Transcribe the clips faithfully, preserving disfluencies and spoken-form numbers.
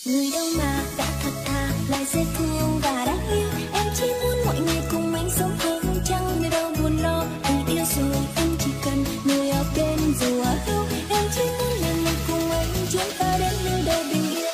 Người đâu mà đã thật thà lại dễ thương và đáng yêu. Em chỉ muốn mọi ngày cùng anh sống hơn, chẳng nơi đâu buồn lo. Vì yêu rồi em chỉ cần người ở bên dù ở đâu. Em chỉ muốn là người cùng anh chúng ta đến nơi đâu bình yên.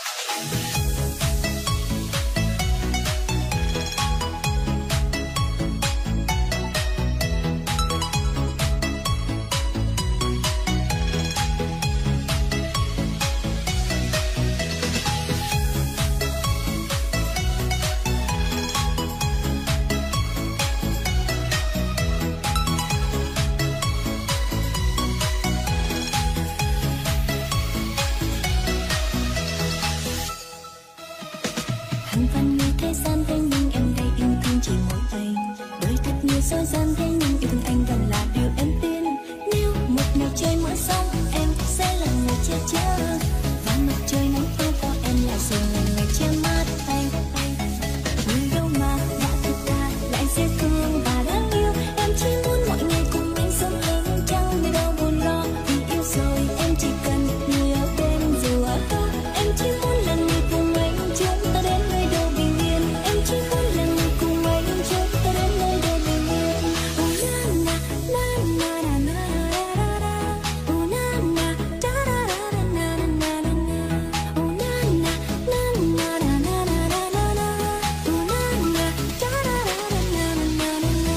Hàng vạn người thế gian thế nhưng em đây yêu thương chỉ mỗi anh. Đời thật nhiều dối gian thế nhưng yêu thương anh vẫn là điều em tin. Nếu một ngày trời mưa xong em sẽ là người che chở, và mặt trời nắng to có em là rồi là người che mắt anh. Người đâu mà đã thật thà lại dễ thương và đáng yêu. Em chỉ muốn mọi ngày cùng anh sống hơn, chẳng nơi đâu buồn lo. Vì yêu rồi em chỉ cần người ở bên dù ở đâu. Em chỉ muốn là người cùng anh chúng ta đến nơi đâu bình yên. Em chỉ muốn là người cùng anh chúng ta đến nơi đâu bình yên. Oh na na na na na na na. Oh na na da da da na na na na na. Oh na na na na na na na na na. Oh na na da da da na na na na na.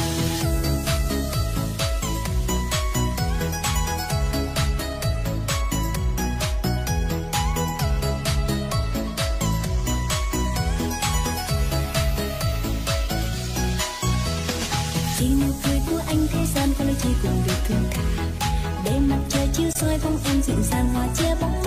Chỉ nụ cười của anh thế gian có lời chỉ cùng việc thương thà. Để mặt trời chiếu soi bóng em dịu dàng hòa che bóng